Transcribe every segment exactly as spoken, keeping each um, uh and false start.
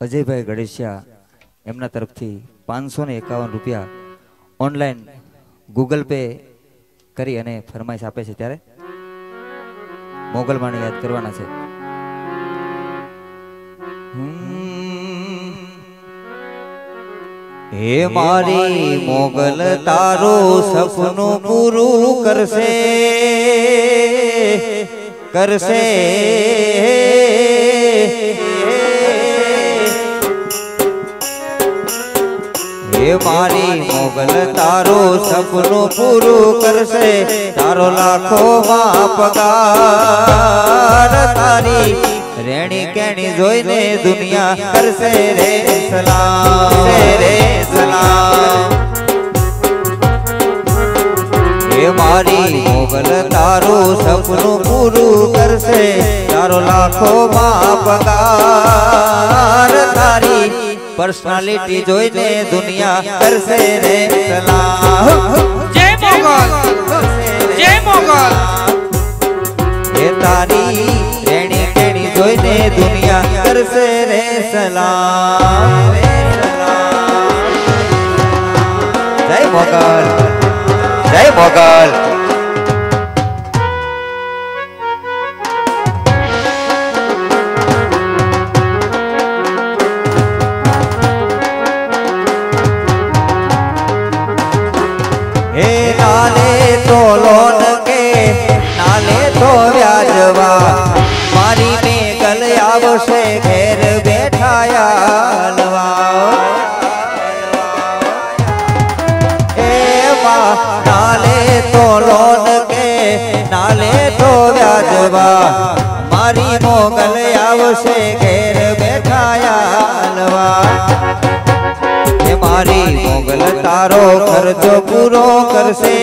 અજયભાઈ ગણેશિયા એમના તરફથી પાંચસો ને એકાવન રૂપિયા ઓનલાઈન ગૂગલ પે કરી અને ફરમાઈશ આપે છે ત્યારે મોગલમાને યાદ કરવાના છે। હે મારી મોગલ તારો સપનું પૂરું કરશે કરશે હે મારી મોગલ તારો સપનું પૂરું કરશે તારો લાખો માં પગાર તારી રેણી કેણી જોઈને દુનિયા કરશે રે સલામ રે સલામ। હે મારી મોગલ તારો સપનું પૂરું કરશે તારો લાખો માં પગાર તારી पर्सनालिटी જોઈને દુનિયા કરશે રે સલામ। જય મોગલ જય મોગલ હે તારી રેણી કેણી જોઈને દુનિયા કરશે રે સલામ રે સલામ। જય મોગલ જય મોગલ। हे नाले तो लोन के नाले तो व्याजवा मारी में गल आवशे घेर बैठाया हे मां नाले तो लोन के नाले तो व्याजवा मारी मोगल आवशे घेर बैठाया मारी मोगल तारो खर्चो पूरो करसे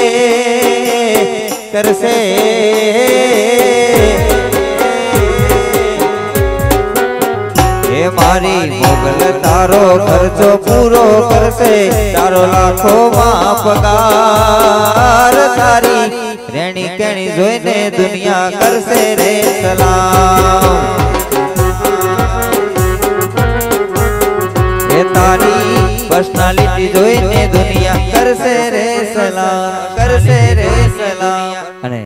करसे हे मारी मोगल तारो खर्चो पूरो करसे तारो लाखो मां पगार तारी रेणी केणी जोईने दुनिया करसे रे सलाम। हे तारी पर्सनालिटी જોઈને દુનિયા કરશે રે સલામ કરશે રે સલામ। અને